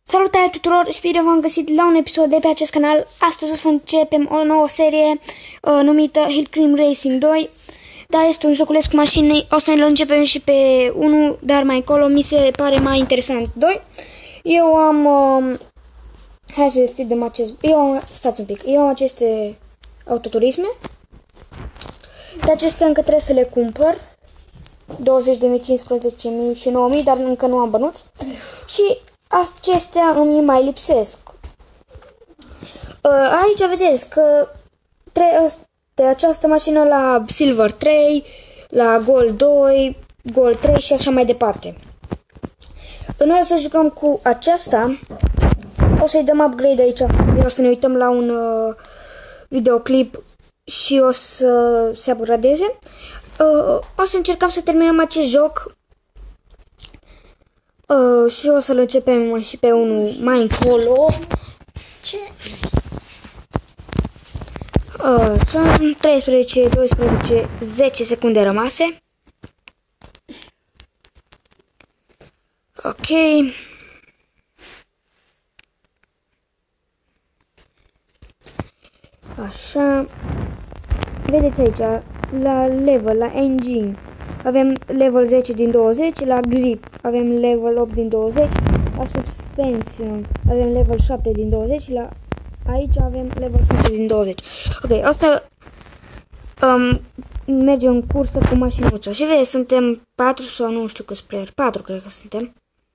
Salutare tuturor și bine v-am găsit la un episod de pe acest canal. Astăzi o să începem o nouă serie numită Hill Climb Racing 2. Da, este un joculeț cu mașini, o să ne începem și pe 1, dar mai încolo mi se pare mai interesant 2. Eu am... hai să deschidem acest... stați un pic, eu am aceste autoturisme. De acestea încă trebuie să le cumpăr. 20.000, 15.000 și 9.000, dar încă nu am bănuți. Și acestea îmi mai lipsesc. Aici vedeți că de această mașină la Silver 3, la Gold 2, Gold 3 și așa mai departe. Noi o să jucăm cu aceasta. O să-i dăm upgrade aici. O să ne uităm la un videoclip și o să se upgradeze. O să încercăm să terminăm acest joc și o să-l începem și pe unul mai încolo. Ce? 13, 12, 10 secunde rămase. Ok. Așa. Vedeți aici, la level, la engine, avem level 10 din 20, la grip avem level 8 din 20, la suspension avem level 7 din 20 și la aici avem level 6 din 20. Ok, o să mergem în cursă cu mașinuța. Și vedeți, suntem 4 sau nu știu câți player, 4 cred că suntem.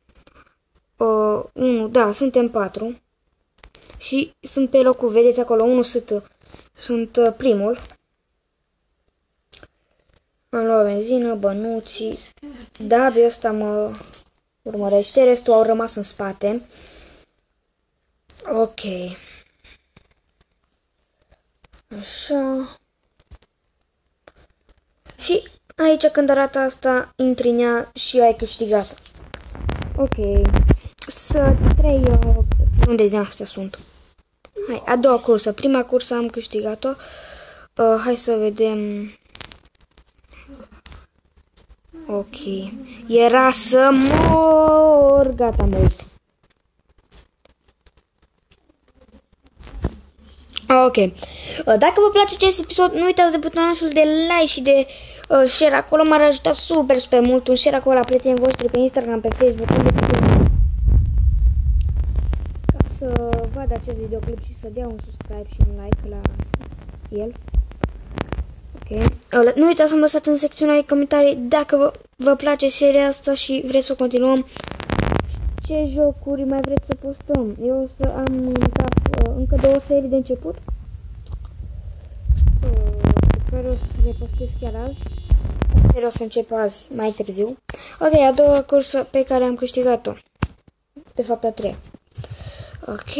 1, da, suntem 4. Și sunt pe locul, vedeți acolo, 1 sunt primul. Am luat benzină, bănuții. Da, pe ăsta mă urmărește, restul au rămas în spate. Ok. Așa. Și aici când arată asta, intri în ea și ai câștigat. Ok. Să 3 unde din astea sunt? Hai, a doua cursă. Prima cursă am câștigat-o. Hai să vedem. Ok. Era să mor. Gata, mult. Ok. Dacă vă place acest episod, nu uitați de butonul de like și de share acolo. M-ar ajuta super, super mult. Un share acolo la prietenii voștri pe Instagram, pe Facebook. Ca să vadă acest videoclip și să dea un subscribe și un like la el. Ok. Nu uitați să-mi lăsați în secțiunea de comentarii dacă vă place seria asta și vreți să o continuăm. Ce jocuri mai vreți să postăm? Eu o să am în cap încă 2 serii de început, pe care o să le postez chiar azi. O să încep azi, mai târziu. Ok, a doua cursă pe care am câștigat-o. De fapt, a treia. Ok.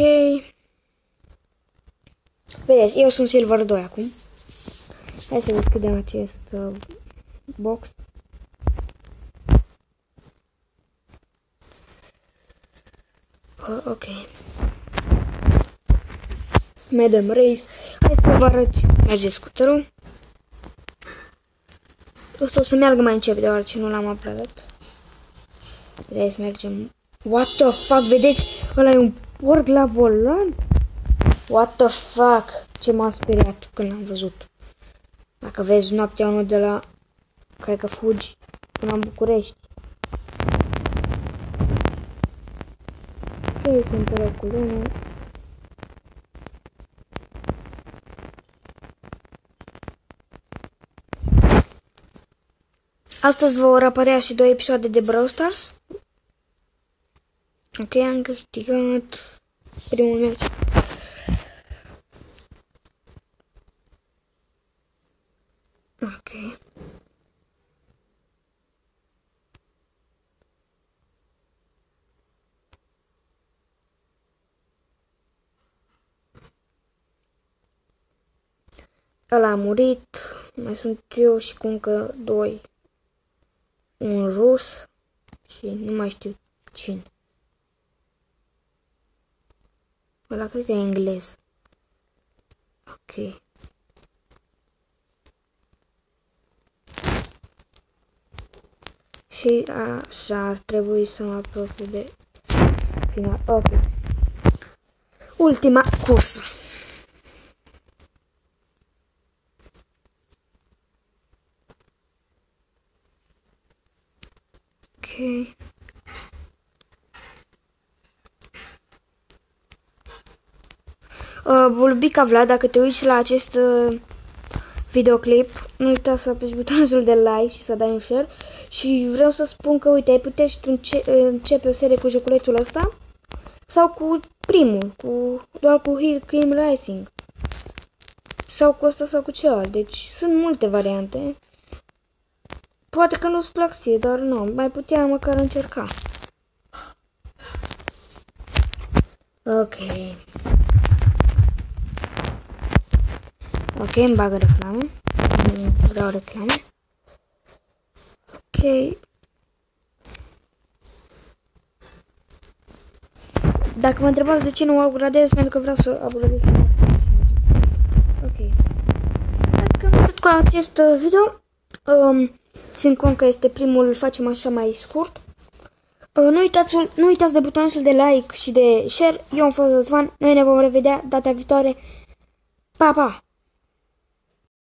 Vedeți, eu sunt Silver 2 acum. Hai să deschidem acest box. Ok. Madam Race. Hai să vă arăt ce merge scuterul. Ăsta o să meargă mai încet, deoarece nu l-am uploadat. Vedeți, mergem. What the fuck, vedeți? Ăla e un porc la volan? What the fuck? Ce m-a speriat când l-am văzut. Dacă vezi noaptea unul de la... Cred că fugi până în București. Ok, sunt pe locul 1. Astăzi vă vor apărea și 2 episoade de Brawl Stars. Ok, am câștigat primul meci. Ok. Ăla a murit. Mai sunt eu și cu încă 2. Un rus și nu mai știu cine. Ăla cred că e englez. Ok. Și așa ar trebui să mă apropii de final. Ok. Ultima cursă. Ok. Bulbica Vlad, dacă te uiți la acest videoclip, nu uita să apeși butonul de like și să dai un share. Și vreau să spun că, uite, ai putea și tu începe o serie cu joculețul ăsta sau cu primul, doar cu Hill Climb Racing. Sau cu ăsta sau cu celălalt. Deci sunt multe variante. Poate că nu-ți plac ție, dar nu, mai putea măcar încerca. Ok. Ok, îmi bagă reclame. Nu vreau reclame. Ok. Dacă mă întrebați de ce nu upgradez, pentru că vreau să upgradez. Ok. Dacă am tot cu acest video, țin cont că este primul, îl facem așa mai scurt. Nu uitați de butonul de like și de share. Eu am fost Răzvan. Noi ne vom revedea data viitoare. Pa, pa!